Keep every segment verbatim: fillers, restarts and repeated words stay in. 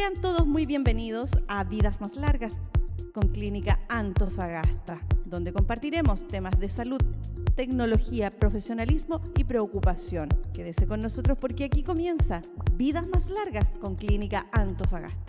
Sean todos muy bienvenidos a Vidas Más Largas con Clínica Antofagasta, donde compartiremos temas de salud, tecnología, profesionalismo y preocupación. Quédese con nosotros porque aquí comienza Vidas Más Largas con Clínica Antofagasta.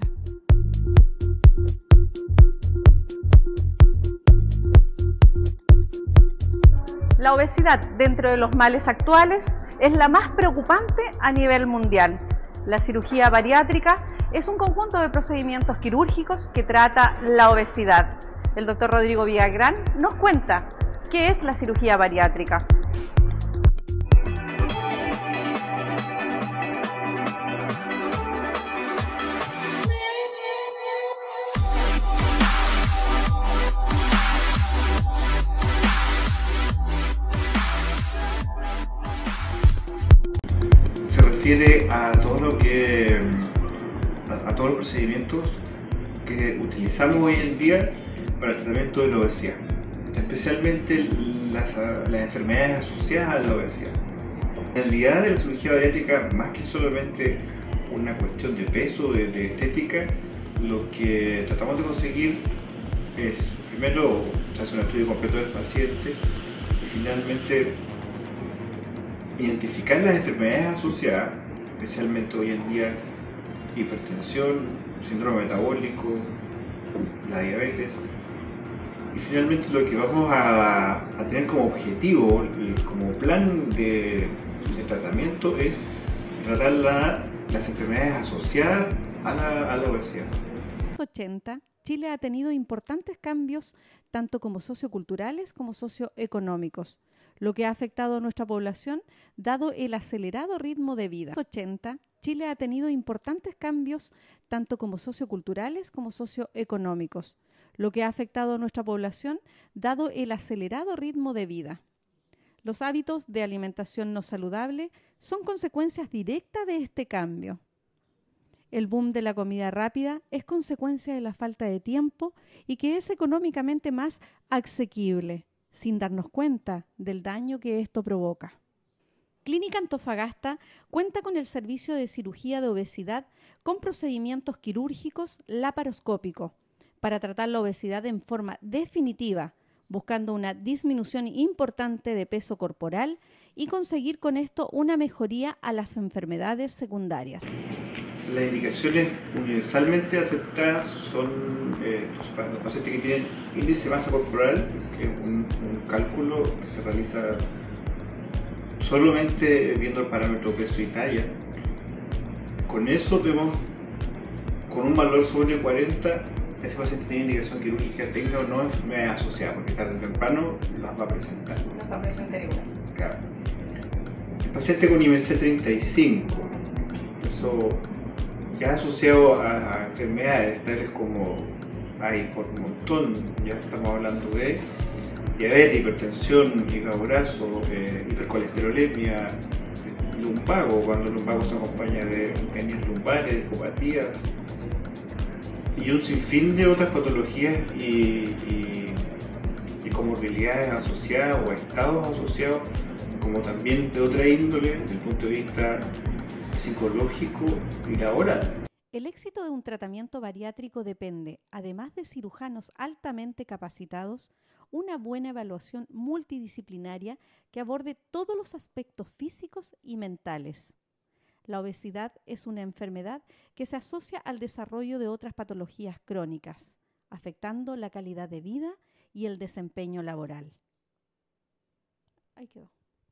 La obesidad, dentro de los males actuales, es la más preocupante a nivel mundial. La cirugía bariátrica es un conjunto de procedimientos quirúrgicos que trata la obesidad. El doctor Rodrigo Villagrán nos cuenta qué es la cirugía bariátrica. Se refiere a todo lo que a, a todos los procedimientos que utilizamos hoy en día para el tratamiento de la obesidad, especialmente las, las enfermedades asociadas a la obesidad. La realidad de la cirugía bariátrica, más que solamente una cuestión de peso, de, de estética, lo que tratamos de conseguir es, primero, se hace un estudio completo del paciente y finalmente identificar las enfermedades asociadas, especialmente hoy en día hipertensión, síndrome metabólico, la diabetes, y finalmente lo que vamos a, a tener como objetivo, como plan de, de tratamiento es tratar la, las enfermedades asociadas a la, a la obesidad. En los ochenta, Chile ha tenido importantes cambios tanto como socioculturales como socioeconómicos, lo que ha afectado a nuestra población dado el acelerado ritmo de vida. En los ochenta, Chile ha tenido importantes cambios tanto como socioculturales como socioeconómicos, lo que ha afectado a nuestra población dado el acelerado ritmo de vida. Los hábitos de alimentación no saludable son consecuencias directas de este cambio. El boom de la comida rápida es consecuencia de la falta de tiempo y que es económicamente más asequible, sin darnos cuenta del daño que esto provoca. Clínica Antofagasta cuenta con el servicio de cirugía de obesidad con procedimientos quirúrgicos laparoscópicos para tratar la obesidad en forma definitiva, buscando una disminución importante de peso corporal y conseguir con esto una mejoría a las enfermedades secundarias. Las indicaciones universalmente aceptadas son eh, los, los pacientes que tienen índice de masa corporal, que es un, un cálculo que se realiza solamente viendo el parámetro peso y talla. Con eso vemos, con un valor sobre cuarenta, ese paciente tiene indicación quirúrgica, tenga o no enfermedades asociadas, porque tarde o temprano las va a presentar. Las va a presentar igual. Claro. El paciente con I M C treinta y cinco, eso ya asociado a, a enfermedades tales como hay por un montón, ya estamos hablando de diabetes, hipertensión, hígado graso, eh, hipercolesterolemia, lumbago, cuando el lumbago se acompaña de hernias lumbares, discopatías y un sinfín de otras patologías y, y, y comorbilidades asociadas o estados asociados, como también de otra índole desde el punto de vista psicológico y laboral. El éxito de un tratamiento bariátrico depende, además de cirujanos altamente capacitados, una buena evaluación multidisciplinaria que aborde todos los aspectos físicos y mentales. La obesidad es una enfermedad que se asocia al desarrollo de otras patologías crónicas, afectando la calidad de vida y el desempeño laboral. Ahí quedó.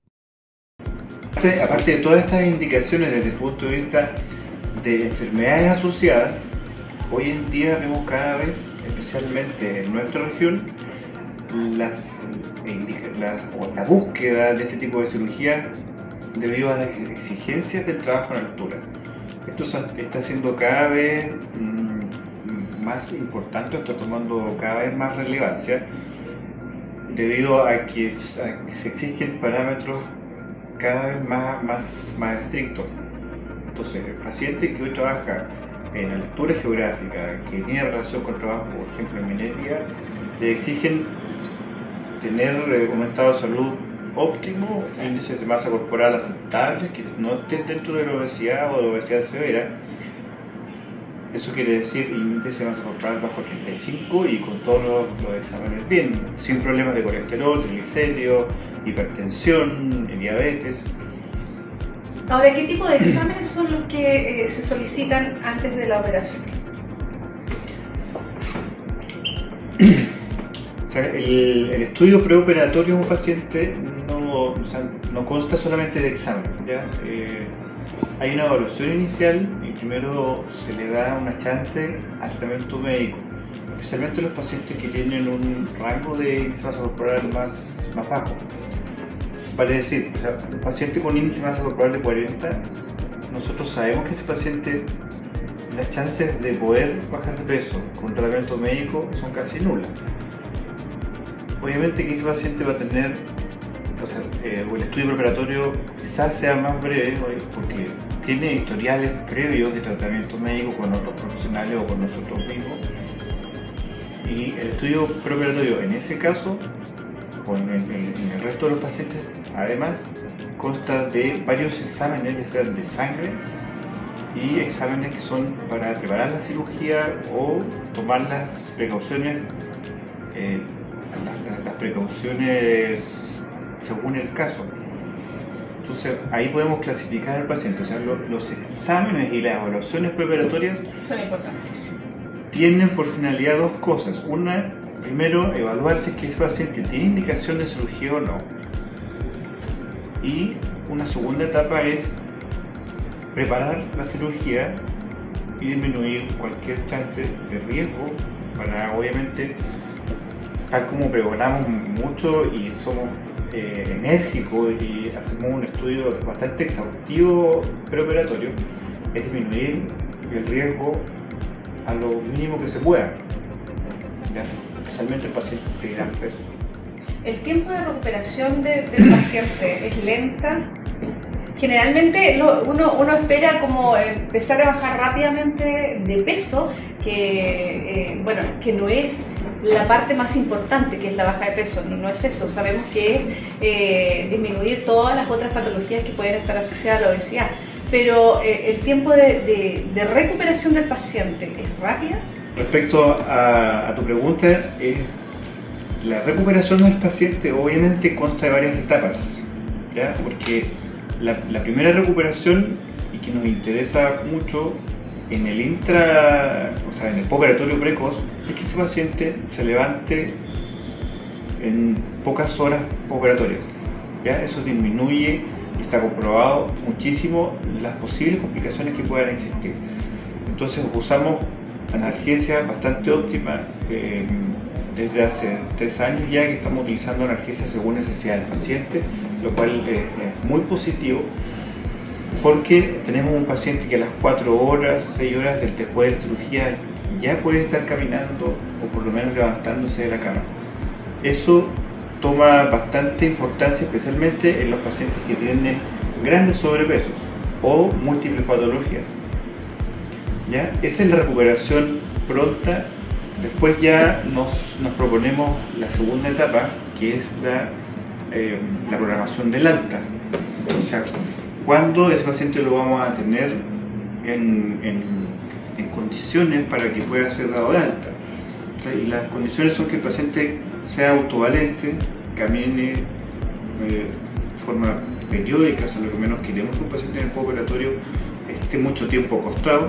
Aparte de todas estas indicaciones desde el punto de vista de enfermedades asociadas, hoy en día vemos cada vez, especialmente en nuestra región, las, las, o la búsqueda de este tipo de cirugía debido a las exigencias del trabajo en altura. Esto está siendo cada vez mmm, más importante, está tomando cada vez más relevancia debido a que, a que se exigen parámetros cada vez más, más, más estrictos. Entonces, el paciente que hoy trabaja en altura geográfica, que tiene relación con el trabajo, por ejemplo, en minería, le exigen tener un estado de salud óptimo, índices de masa corporal aceptables, que no estén dentro de la obesidad o de la obesidad severa, Eso quiere decir índice de masa corporal bajo treinta y cinco y con todos los, los exámenes bien, sin problemas de colesterol, triglicéridos, hipertensión, diabetes. Ahora, ¿qué tipo de exámenes son los que eh, se solicitan antes de la operación? O sea, el, el estudio preoperatorio de un paciente no, o sea, no consta solamente de exámenes, ¿ya? Eh, hay una evaluación inicial y primero se le da una chance al tratamiento médico, especialmente los pacientes que tienen un rango de índice de masa corporal más, más bajo. Vale decir, o sea, un paciente con índice de masa corporal de cuarenta, nosotros sabemos que ese paciente, las chances de poder bajar de peso con tratamiento médico son casi nulas. Obviamente que ese paciente va a tener, o sea, eh, el estudio preparatorio quizás sea más breve porque tiene historiales previos de tratamiento médico con otros profesionales o con nosotros mismos, y el estudio preparatorio en ese caso, con el, el, el resto de los pacientes, además consta de varios exámenes, ya sean de sangre y exámenes que son para preparar la cirugía o tomar las precauciones, eh, las, las precauciones según el caso. Entonces ahí podemos clasificar al paciente, o sea, lo, los exámenes y las evaluaciones preparatorias son importantes. Tienen por finalidad dos cosas. Una, primero, evaluar si es que ese paciente tiene indicación de cirugía o no. Y una segunda etapa es preparar la cirugía y disminuir cualquier chance de riesgo para, obviamente, tal como pregonamos mucho y somos eh, enérgicos y hacemos un estudio bastante exhaustivo preoperatorio, es disminuir el riesgo a lo mínimo que se pueda, ¿ya? Especialmente el paciente de gran peso. ¿El tiempo de recuperación de, del paciente es lenta? Generalmente lo, uno, uno espera como empezar a bajar rápidamente de peso, que, eh, bueno, que no es la parte más importante, que es la baja de peso, no, no es eso. Sabemos que es eh, disminuir todas las otras patologías que pueden estar asociadas a la obesidad, pero eh, el tiempo de, de, de recuperación del paciente es rápida. Respecto a, a tu pregunta, eh, la recuperación del paciente obviamente consta de varias etapas, ¿ya? Porque la, la primera recuperación, y que nos interesa mucho en el intra, o sea, en el postoperatorio precoz, es que ese paciente se levante en pocas horas postoperatorias, ¿ya? Eso disminuye, y está comprobado muchísimo, las posibles complicaciones que puedan existir. Entonces usamos analgesia bastante óptima eh, desde hace tres años ya, que estamos utilizando analgesia según necesidad del paciente, lo cual es, es muy positivo, porque tenemos un paciente que a las cuatro horas, seis horas del después de la cirugía ya puede estar caminando o por lo menos levantándose de la cama. Eso toma bastante importancia, especialmente en los pacientes que tienen grandes sobrepesos o múltiples patologías, ¿ya? Esa es la recuperación pronta. Después ya nos, nos proponemos la segunda etapa, que es la, eh, la programación del alta. O sea, ¿cuándo ese paciente lo vamos a tener en, en, en condiciones para que pueda ser dado de alta? O sea, y las condiciones son que el paciente sea autovalente, camine eh, de forma periódica, o sea, lo que menos queremos que un paciente en el postoperatorio esté mucho tiempo acostado,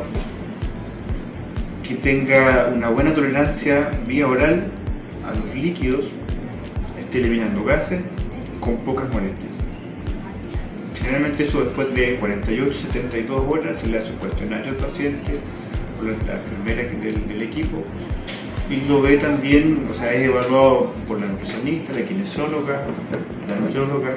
que tenga una buena tolerancia vía oral a los líquidos, esté eliminando gases con pocas molestias. Generalmente eso después de cuarenta y ocho a setenta y dos horas se le hace un cuestionario al paciente por la, la enfermera del, del equipo, y lo ve también, o sea, es evaluado por la nutricionista, la kinesióloga, la nutrióloga,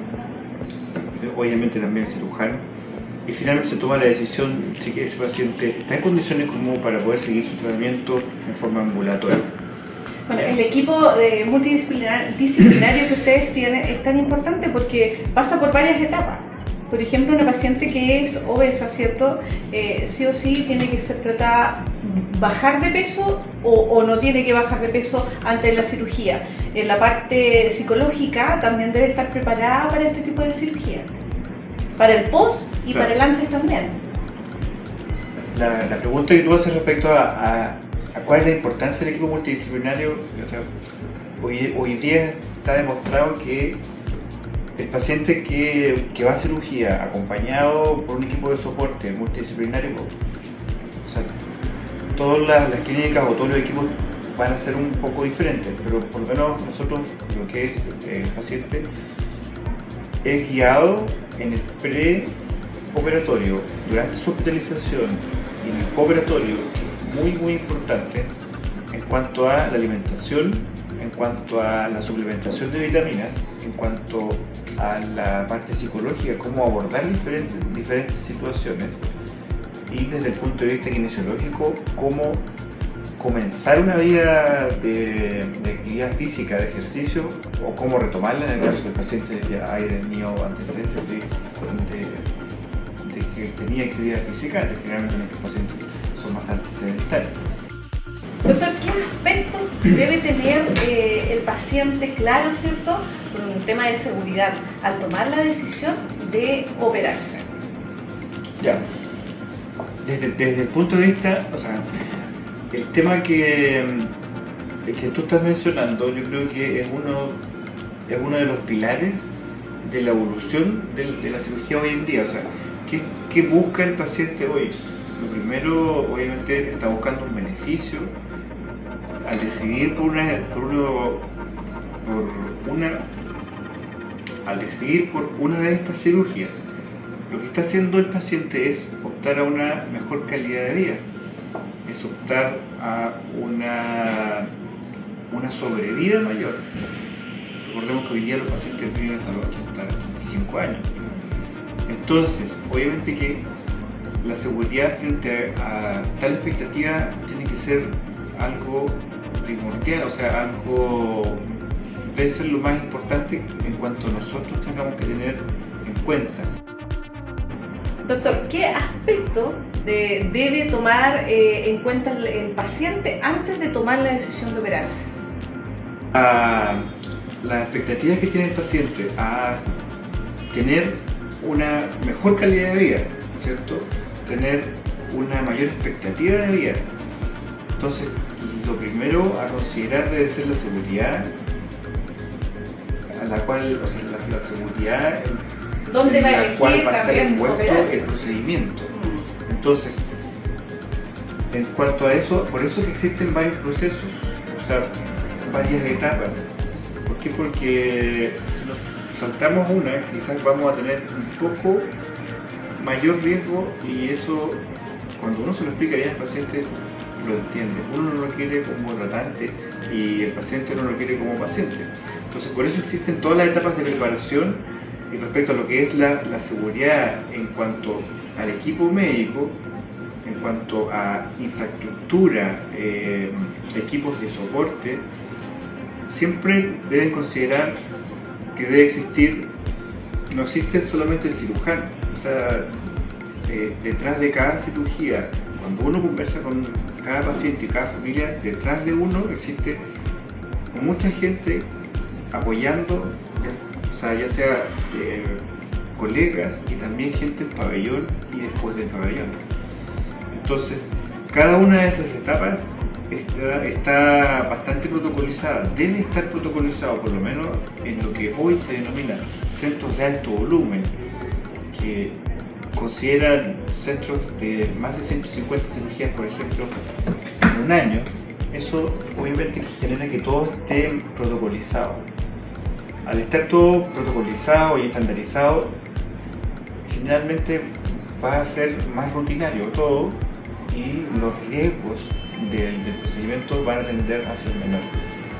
obviamente también el cirujano, y finalmente se toma la decisión si que ese paciente está en condiciones como para poder seguir su tratamiento en forma ambulatoria. Bueno, el equipo de multidisciplinario que ustedes tienen es tan importante porque pasa por varias etapas. Por ejemplo, una paciente que es obesa, ¿cierto? Eh, sí o sí tiene que ser tratada, bajar de peso o, o no tiene que bajar de peso antes de la cirugía. En la parte psicológica también debe estar preparada para este tipo de cirugía. Para el post y claro, para el antes también. la, la pregunta que tú haces respecto a, a, a cuál es la importancia del equipo multidisciplinario, o sea, hoy, hoy día está demostrado que el paciente que, que va a cirugía acompañado por un equipo de soporte multidisciplinario, o sea, todas las, las clínicas o todos los equipos van a ser un poco diferentes, pero por lo menos nosotros, lo que es eh, el paciente, es guiado en el preoperatorio, durante su hospitalización y en el postoperatorio, que es muy muy importante en cuanto a la alimentación, en cuanto a la suplementación de vitaminas, en cuanto a la parte psicológica, cómo abordar diferentes, diferentes situaciones, y desde el punto de vista kinesiológico, cómo comenzar una vida de, de actividad física, de ejercicio, o cómo retomarla en el caso que el paciente ya haya tenido antecedentes de, de, de que tenía actividad física. Generalmente nuestros pacientes son bastante sedentarios. Doctor, ¿qué aspectos debe tener eh, el paciente claro, cierto, por un tema de seguridad, al tomar la decisión de operarse? Ya, desde, desde el punto de vista, o sea, el tema que, que tú estás mencionando, yo creo que es uno, es uno de los pilares de la evolución de, de la cirugía hoy en día. O sea, ¿qué, qué busca el paciente hoy? Lo primero, obviamente, está buscando un beneficio al decidir por una, por uno, por una, al decidir por una de estas cirugías. Lo que está haciendo el paciente es optar a una mejor calidad de vida, es optar a una, una sobrevida mayor. Recordemos que hoy día los pacientes viven hasta los ochenta, ochenta y cinco años. Entonces, obviamente que la seguridad frente a, a tal expectativa tiene que ser algo primordial, o sea, algo debe ser lo más importante en cuanto nosotros tengamos que tener en cuenta. Doctor, ¿qué aspecto de, debe tomar eh, en cuenta el, el paciente antes de tomar la decisión de operarse? Ah, las expectativas que tiene el paciente a tener una mejor calidad de vida, ¿cierto? Tener una mayor expectativa de vida. Entonces, lo primero a considerar debe ser la seguridad, a la cual, o sea, la, la seguridad ¿dónde va a elegir cual va a estar también envuelto operarse? el procedimiento. Entonces, en cuanto a eso, por eso que existen varios procesos, o sea, varias etapas. ¿Por qué? Porque si nos saltamos una, quizás vamos a tener un poco mayor riesgo, y eso, cuando uno se lo explica bien al paciente, lo entiende. Uno no lo quiere como tratante y el paciente no lo quiere como paciente. Entonces, por eso existen todas las etapas de preparación. Y respecto a lo que es la, la seguridad en cuanto al equipo médico, en cuanto a infraestructura, eh, equipos de soporte, siempre deben considerar que debe existir, no existe solamente el cirujano, o sea, eh, detrás de cada cirugía, cuando uno conversa con cada paciente y cada familia, detrás de uno existe mucha gente apoyando, o sea, ya sea eh, colegas y también gente en pabellón y después del pabellón. Entonces, cada una de esas etapas está, está bastante protocolizada, debe estar protocolizado por lo menos en lo que hoy se denomina centros de alto volumen, que consideran centros de más de ciento cincuenta cirugías, por ejemplo, en un año. Eso obviamente genera que todo esté protocolizado. Al estar todo protocolizado y estandarizado, generalmente va a ser más rutinario todo, y los riesgos del, del procedimiento van a tender a ser menores.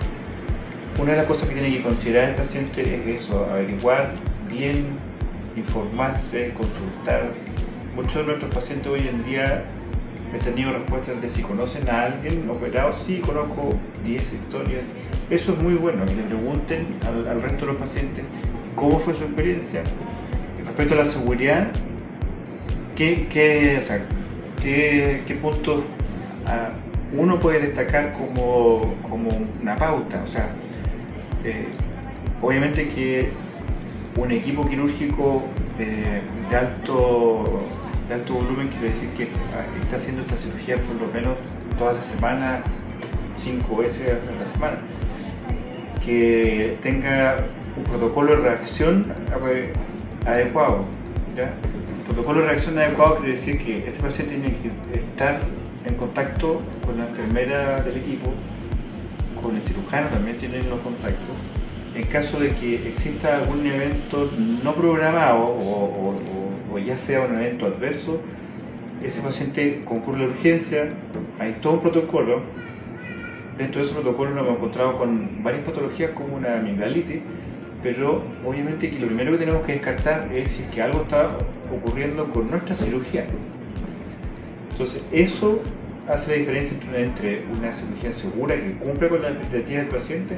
Una de las cosas que tiene que considerar el paciente es eso, averiguar bien, informarse, consultar. Muchos de nuestros pacientes hoy en día he tenido respuestas de si conocen a alguien operado. Sí, conozco diez historias. Eso es muy bueno, que le pregunten al, al resto de los pacientes cómo fue su experiencia. Respecto a la seguridad, ¿qué, qué, o sea, qué, qué puntos uh, uno puede destacar como, como una pauta? O sea, eh, obviamente que un equipo quirúrgico de, de alto de alto volumen quiere decir que está haciendo esta cirugía por lo menos todas las semanas, cinco veces a la semana. Que tenga un protocolo de reacción adecuado. ¿Ya? Un protocolo de reacción adecuado quiere decir que ese paciente tiene que estar en contacto con la enfermera del equipo, con el cirujano también tienen los contactos. En caso de que exista algún evento no programado o, o, o ya sea un evento adverso, ese paciente concurre a la urgencia, hay todo un protocolo. Dentro de ese protocolo nos hemos encontrado con varias patologías como una amigdalitis, pero obviamente que lo primero que tenemos que descartar es si es que algo está ocurriendo con nuestra cirugía. Entonces eso hace la diferencia entre, entre una cirugía segura que cumple con la expectativa del paciente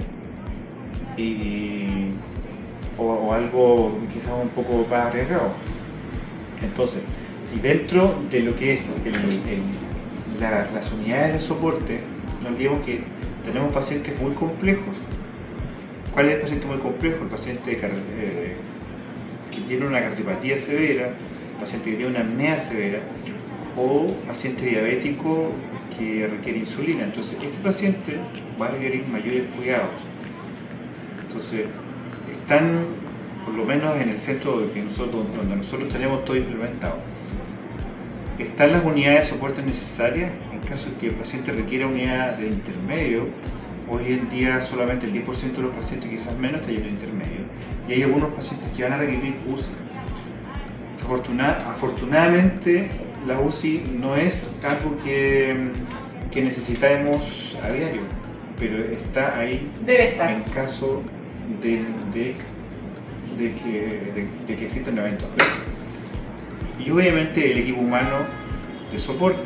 y, o, o algo quizás un poco más arriesgado. Entonces, si dentro de lo que es el, el, la, las unidades de soporte, no olvidemos que tenemos pacientes muy complejos. ¿Cuál es el paciente muy complejo? El paciente eh, que tiene una cardiopatía severa, el paciente que tiene una apnea severa o paciente diabético que requiere insulina. Entonces, ese paciente va a requerir mayores cuidados. Entonces, están por lo menos en el centro de que nosotros, donde nosotros tenemos todo implementado. Están las unidades de soporte necesarias en caso de que el paciente requiera unidad de intermedio. Hoy en día solamente el diez por ciento de los pacientes, quizás menos, está yendo de intermedio. Y hay algunos pacientes que van a requerir U C I. Afortuna, afortunadamente, la U C I no es algo que, que necesitemos a diario, pero está ahí. Debe estar. En caso de, de, de, que, de, de que existan eventos. Y obviamente el equipo humano de soporte.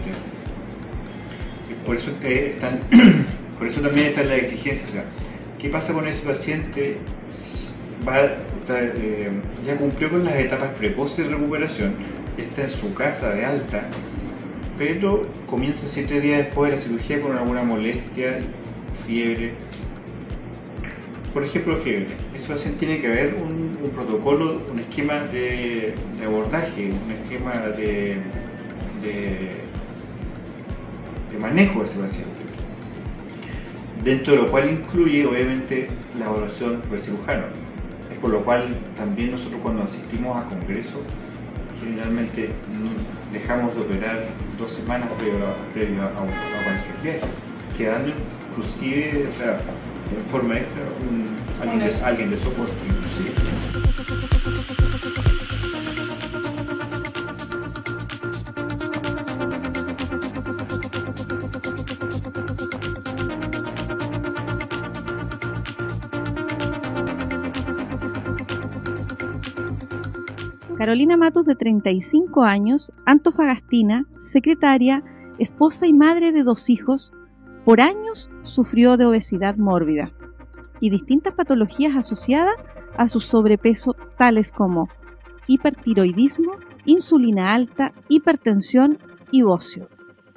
Y por eso es que están, por eso también están las exigencias. O sea, ¿qué pasa con ese paciente? Va, está, eh, ya cumplió con las etapas precoces de recuperación, ya está en su casa de alta, pero comienza siete días después de la cirugía con alguna molestia, fiebre. Por ejemplo, fiebre. Ese paciente tiene que haber un, un protocolo, un esquema de, de abordaje, un esquema de, de, de manejo de ese paciente. Dentro de lo cual incluye, obviamente, la evaluación por el cirujano. Es por lo cual también nosotros cuando asistimos a congresos, generalmente dejamos de operar dos semanas previo a, previo a, un, a cualquier viaje, quedando inclusive, o sea, en forma extra, un, alguien, de, alguien de soporte inclusive. Carolina Matus, de treinta y cinco años, antofagastina, secretaria, esposa y madre de dos hijos, por años sufrió de obesidad mórbida y distintas patologías asociadas a su sobrepeso, tales como hipertiroidismo, insulina alta, hipertensión y bocio.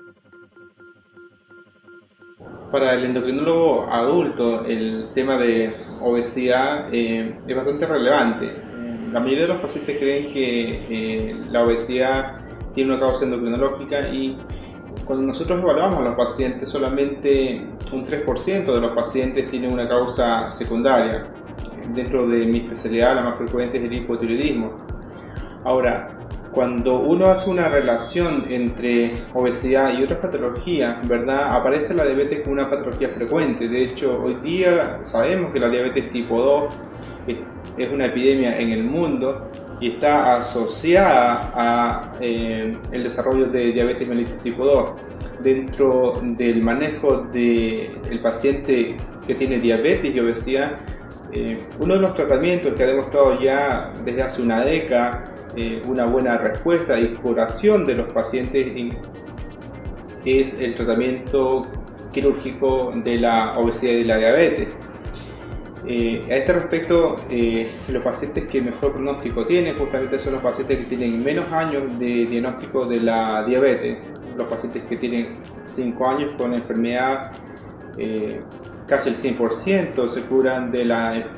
Para el endocrinólogo adulto, el tema de obesidad eh, es bastante relevante. La mayoría de los pacientes creen que eh, la obesidad tiene una causa endocrinológica y cuando nosotros evaluamos a los pacientes, solamente un tres por ciento de los pacientes tienen una causa secundaria. Dentro de mi especialidad, la más frecuente es el hipotiroidismo. Ahora, cuando uno hace una relación entre obesidad y otras patologías, ¿verdad?, aparece la diabetes como una patología frecuente. De hecho, hoy día sabemos que la diabetes tipo dos es una epidemia en el mundo y está asociada a eh, el desarrollo de diabetes mellitus tipo dos. Dentro del manejo del paciente que tiene diabetes y obesidad, eh, uno de los tratamientos que ha demostrado ya desde hace una década eh, una buena respuesta y curación de los pacientes es el tratamiento quirúrgico de la obesidad y de la diabetes. Eh, a este respecto, eh, los pacientes que mejor pronóstico tienen justamente son los pacientes que tienen menos años de diagnóstico de la diabetes. Los pacientes que tienen cinco años con enfermedad, eh, casi el cien por ciento se curan de la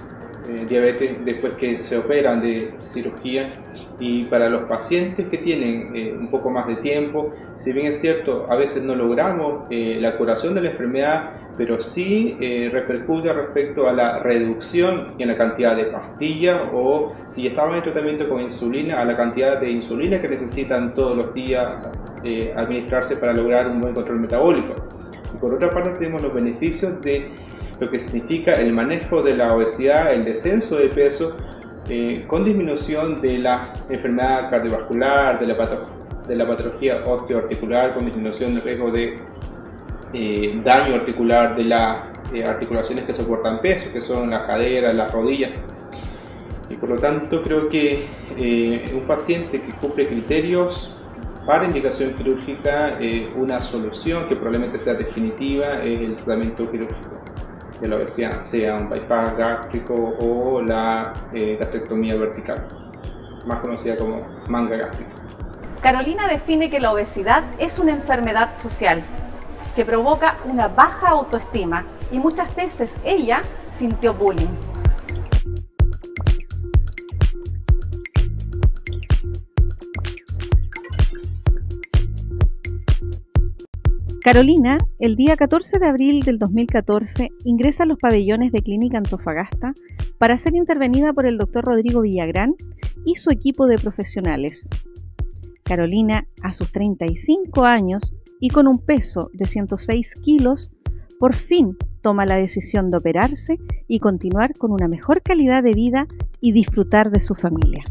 eh, diabetes después que se operan de cirugía. Y para los pacientes que tienen eh, un poco más de tiempo, si bien es cierto, a veces no logramos eh, la curación de la enfermedad, pero sí eh, repercute respecto a la reducción en la cantidad de pastillas, o si estaban en tratamiento con insulina, a la cantidad de insulina que necesitan todos los días eh, administrarse para lograr un buen control metabólico. Y por otra parte tenemos los beneficios de lo que significa el manejo de la obesidad, el descenso de peso, eh, con disminución de la enfermedad cardiovascular, de la, pato de la patología osteoarticular, con disminución del riesgo de eh, daño articular de las eh, articulaciones que soportan peso, que son las caderas, las rodillas. Y por lo tanto creo que eh, un paciente que cumple criterios para indicación quirúrgica, eh, una solución que probablemente sea definitiva es el tratamiento quirúrgico de la obesidad, sea un bypass gástrico o la eh, gastrectomía vertical, más conocida como manga gástrica. Carolina define que la obesidad es una enfermedad social que provoca una baja autoestima y muchas veces ella sintió bullying. Carolina, el día catorce de abril del dos mil catorce, ingresa a los pabellones de Clínica Antofagasta para ser intervenida por el doctor Rodrigo Villagrán y su equipo de profesionales. Carolina, a sus treinta y cinco años y con un peso de ciento seis kilos, por fin toma la decisión de operarse y continuar con una mejor calidad de vida y disfrutar de su familia.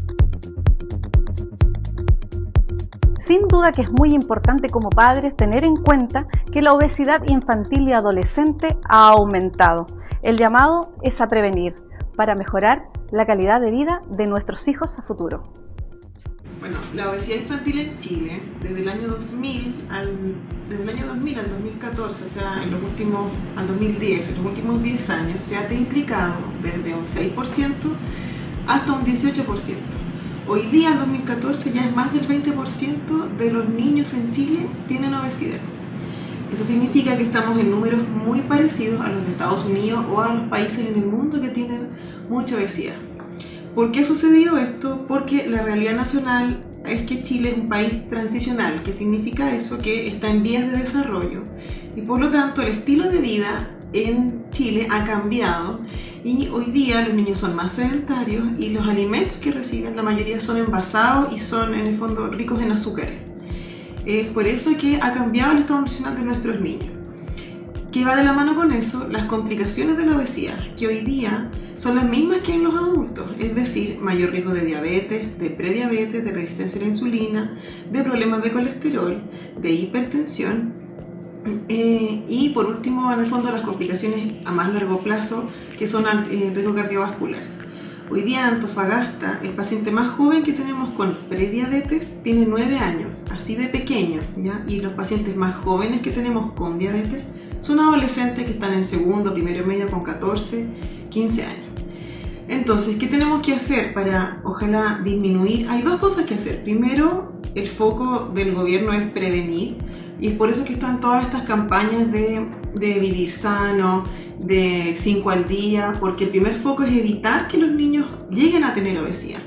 Sin duda que es muy importante como padres tener en cuenta que la obesidad infantil y adolescente ha aumentado. El llamado es a prevenir para mejorar la calidad de vida de nuestros hijos a futuro. Bueno, la obesidad infantil en Chile, desde el año dos mil al, desde el año dos mil al dos mil catorce, o sea, en los últimos, al dos mil diez, en los últimos diez años, se ha triplicado desde un seis por ciento hasta un dieciocho por ciento. Hoy día, en dos mil catorce, ya es más del veinte por ciento de los niños en Chile tienen obesidad. Eso significa que estamos en números muy parecidos a los de Estados Unidos o a los países en el mundo que tienen mucha obesidad. ¿Por qué sucedió esto? Porque la realidad nacional es que Chile es un país transicional. ¿Qué significa eso? Que está en vías de desarrollo y por lo tanto el estilo de vida en Chile ha cambiado y hoy día los niños son más sedentarios y los alimentos que reciben la mayoría son envasados y son en el fondo ricos en azúcares. Es por eso que ha cambiado el estado nutricional de nuestros niños. ¿Qué va de la mano con eso? Las complicaciones de la obesidad, que hoy día son las mismas que en los adultos, es decir, mayor riesgo de diabetes, de prediabetes, de resistencia a la insulina, de problemas de colesterol, de hipertensión eh, y por último, en el fondo, las complicaciones a más largo plazo, que son el riesgo cardiovascular. Hoy día en Antofagasta, el paciente más joven que tenemos con prediabetes tiene nueve años, así de pequeño, ¿ya? Y los pacientes más jóvenes que tenemos con diabetes son adolescentes que están en segundo, primero y medio con catorce, quince años. Entonces, ¿qué tenemos que hacer para, ojalá, disminuir? Hay dos cosas que hacer. Primero, el foco del gobierno es prevenir y es por eso que están todas estas campañas de, de vivir sano, de cinco al día, porque el primer foco es evitar que los niños lleguen a tener obesidad.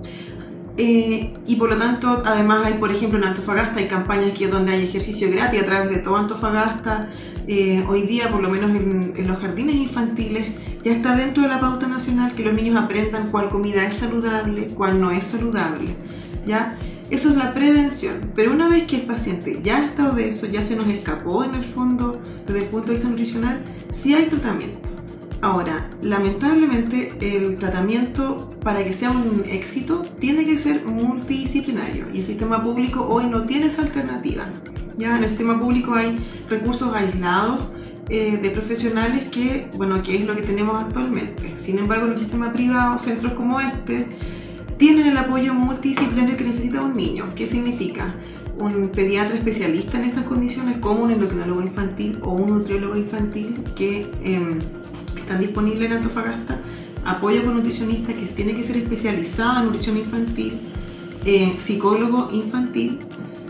Eh, y por lo tanto, además hay, por ejemplo, en Antofagasta hay campañas que donde hay ejercicio gratis a través de todo Antofagasta. Eh, hoy día, por lo menos en, en los jardines infantiles, ya está dentro de la pauta nacional que los niños aprendan cuál comida es saludable, cuál no es saludable, ¿ya? Eso es la prevención, pero una vez que el paciente ya está obeso, ya se nos escapó en el fondo desde el punto de vista nutricional, sí hay tratamiento. Ahora, lamentablemente el tratamiento para que sea un éxito tiene que ser multidisciplinario y el sistema público hoy no tiene esa alternativa. Ya en el sistema público hay recursos aislados eh, de profesionales que, bueno, que es lo que tenemos actualmente. Sin embargo, en el sistema privado, centros como este tienen el apoyo multidisciplinario que necesita un niño. ¿Qué significa? Un pediatra especialista en estas condiciones, como un endocrinólogo infantil o un nutriólogo infantil que eh, están disponibles en Antofagasta, apoyo con nutricionista que tiene que ser especializado en nutrición infantil, eh, psicólogo infantil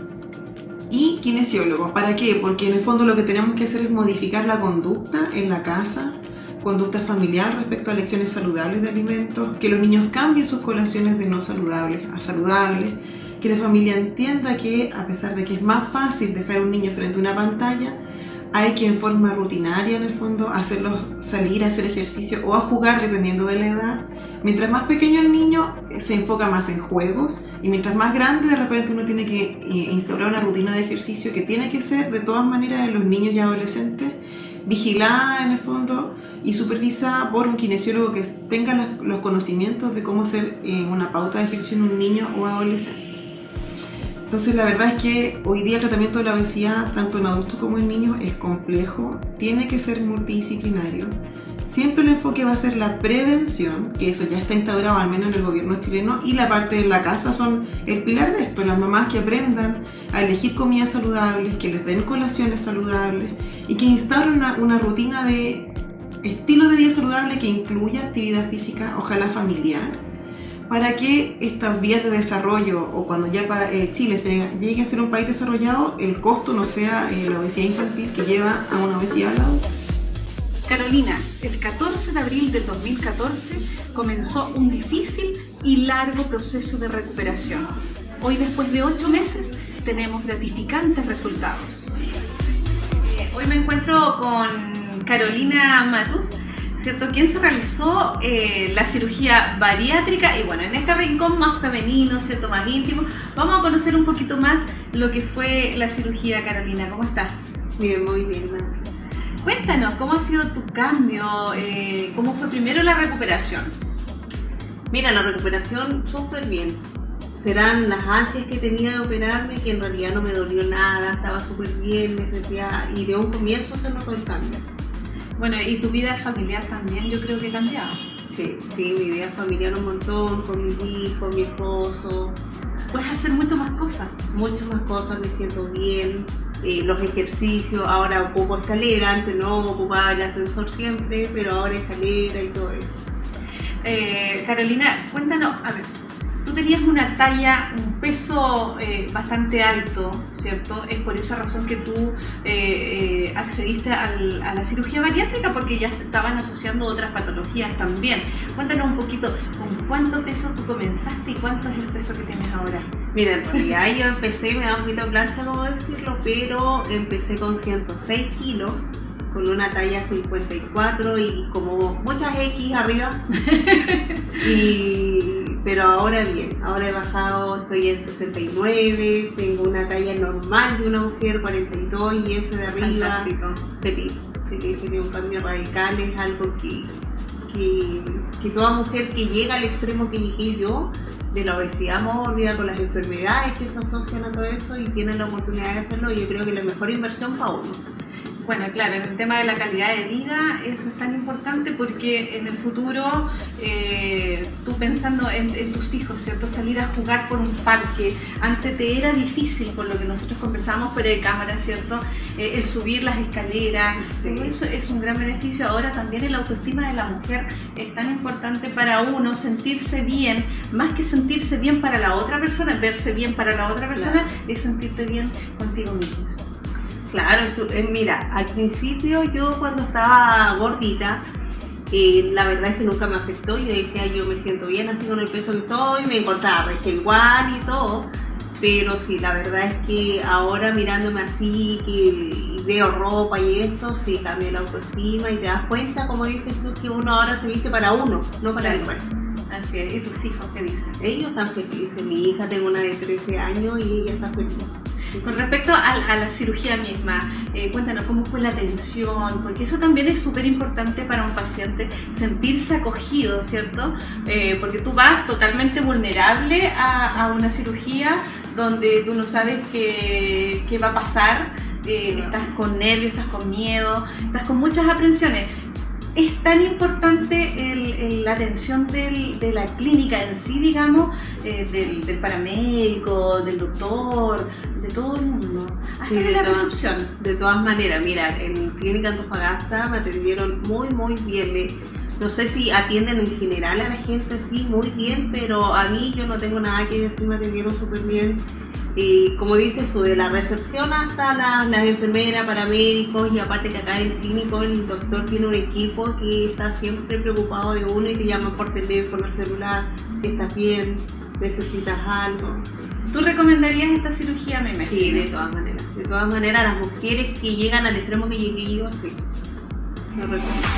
y kinesiólogo. ¿Para qué? Porque en el fondo lo que tenemos que hacer es modificar la conducta en la casa conducta familiar respecto a elecciones saludables de alimentos, que los niños cambien sus colaciones de no saludables a saludables, que la familia entienda que a pesar de que es más fácil dejar a un niño frente a una pantalla, hay que en forma rutinaria en el fondo hacerlos salir a hacer ejercicio o a jugar dependiendo de la edad. Mientras más pequeño el niño se enfoca más en juegos y mientras más grande de repente uno tiene que instaurar una rutina de ejercicio que tiene que ser de todas maneras en los niños y adolescentes, vigilada en el fondo y supervisada por un kinesiólogo que tenga los conocimientos de cómo hacer una pauta de ejercicio en un niño o adolescente. Entonces la verdad es que hoy día el tratamiento de la obesidad, tanto en adultos como en niños, es complejo, tiene que ser multidisciplinario. Siempre el enfoque va a ser la prevención, que eso ya está instaurado al menos en el gobierno chileno, y la parte de la casa son el pilar de esto, las mamás que aprendan a elegir comidas saludables, que les den colaciones saludables y que instauren una, una rutina de estilo de vida saludable que incluya actividad física, ojalá familiar, para que estas vías de desarrollo o cuando ya eh, Chile se llegue a ser un país desarrollado, el costo no sea eh, la obesidad infantil que lleva a una obesidad al lado. Carolina, el catorce de abril del dos mil catorce comenzó un difícil y largo proceso de recuperación. Hoy, después de ocho meses, tenemos gratificantes resultados. Eh, hoy me encuentro con Carolina Matus, ¿cierto? Quien se realizó eh, la cirugía bariátrica y bueno, en este rincón más femenino, ¿cierto? Más íntimo, vamos a conocer un poquito más lo que fue la cirugía. Carolina, ¿cómo estás? Bien, muy bien, Nancy. Cuéntanos, ¿cómo ha sido tu cambio? Eh, ¿Cómo fue primero la recuperación? Mira, la recuperación súper bien. Serán las ansias que tenía de operarme, que en realidad no me dolió nada, estaba súper bien, me sentía, y de un comienzo se notó el cambio. Bueno, y tu vida familiar también yo creo que ha cambiado. Sí, sí, mi vida familiar un montón, con mis hijos, mi esposo. Puedes hacer mucho más cosas. Muchas más cosas, me siento bien. Eh, los ejercicios, ahora ocupo escalera, antes no ocupaba el ascensor siempre, pero ahora escalera y todo eso. Eh, Carolina, cuéntanos, a ver, tú tenías una talla, un peso eh, bastante alto, ¿cierto? Es por esa razón que tú eh, eh, accediste al, a la cirugía bariátrica, porque ya se estaban asociando otras patologías también. Cuéntanos un poquito, ¿con cuánto peso tú comenzaste y cuánto es el peso que tienes ahora? Mira, en realidad yo empecé, me da un poquito plancha como decirlo, pero empecé con ciento seis kilos, con una talla cincuenta y cuatro y como muchas X arriba. y, pero ahora bien, ahora he bajado, estoy en sesenta y nueve, tengo una talla normal de una mujer, cuarenta y dos, y ese de arriba, feliz, feliz, sería un cambio radical, es algo que, que, que toda mujer que llega al extremo que llegué yo, de la obesidad mórbida, con las enfermedades que se asocian a todo eso y tienen la oportunidad de hacerlo, yo creo que la mejor inversión para uno. Bueno, claro, en el tema de la calidad de vida, eso es tan importante porque en el futuro, eh, tú pensando en, en tus hijos, ¿cierto? Salir a jugar por un parque, antes te era difícil, por lo que nosotros conversamos fuera de cámara, ¿cierto? Eh, el subir las escaleras, sí. Todo eso es un gran beneficio. Ahora también el autoestima de la mujer es tan importante para uno, sentirse bien, más que sentirse bien para la otra persona, verse bien para la otra persona, claro. Es sentirte bien contigo misma. Claro, eso, eh, mira, al principio yo cuando estaba gordita, eh, la verdad es que nunca me afectó. Yo decía, yo me siento bien así con el peso que estoy, me encontraba recién igual y todo. Pero sí, la verdad es que ahora mirándome así, que y veo ropa y esto, sí cambia la autoestima y te das cuenta, como dices tú, que uno ahora se viste para uno, no para el resto. Así es. ¿Y tus hijos qué dicen? Ellos están felices. Mi hija, tengo una de trece años y ella está feliz. Con respecto a, a la cirugía misma, eh, cuéntanos cómo fue la atención, porque eso también es súper importante para un paciente, sentirse acogido, ¿cierto? Eh, porque tú vas totalmente vulnerable a, a una cirugía donde tú no sabes qué, qué va a pasar, eh, estás con nervios, estás con miedo, estás con muchas aprensiones. Es tan importante el, el, la atención del, de la clínica en sí, digamos, eh, del, del paramédico, del doctor, de todo el mundo, hasta sí, de, de la todas, recepción. De todas maneras, mira, en Clínica Antofagasta me atendieron muy, muy bien. Me, no sé si atienden en general a la gente, sí, muy bien, pero a mí yo no tengo nada que decir, me atendieron súper bien. Y como dices tú, de la recepción hasta la- las enfermeras, paramédicos, y aparte que acá en el clínico el doctor tiene un equipo que está siempre preocupado de uno y te llama por teléfono, el celular, si estás bien, necesitas algo. ¿Tú recomendarías esta cirugía, me imagino? Sí, de todas maneras. De todas maneras, las mujeres que llegan al extremo que llegué yo, sí. Lo recomiendo.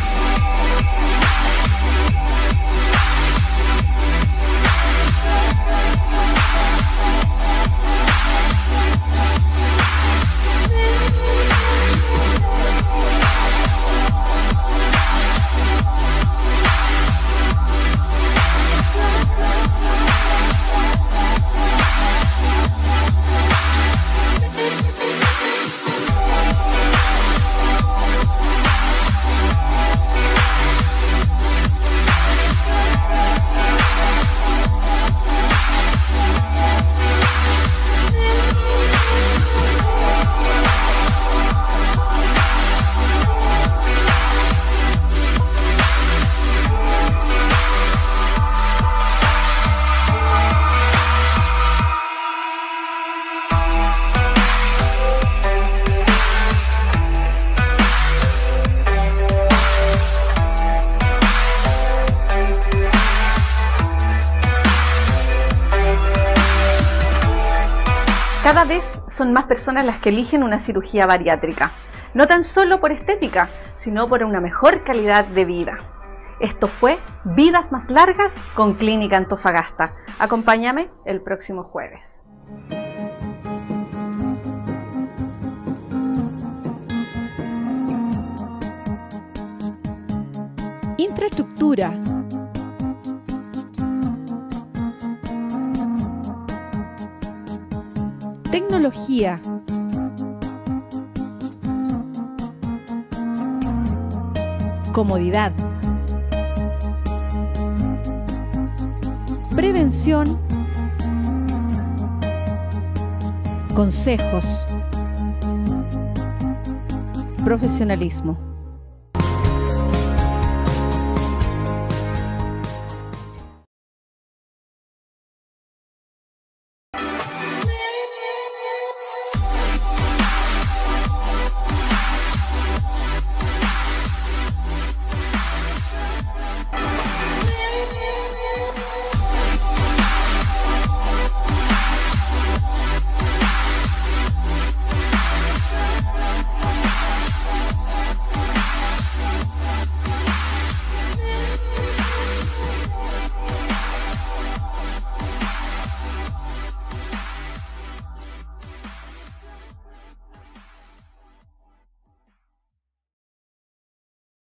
Cada vez son más personas las que eligen una cirugía bariátrica, no tan solo por estética, sino por una mejor calidad de vida. Esto fue Vidas Más Largas con Clínica Antofagasta. Acompáñame el próximo jueves. Infraestructura. Tecnología. Comodidad. Prevención. Consejos. Profesionalismo.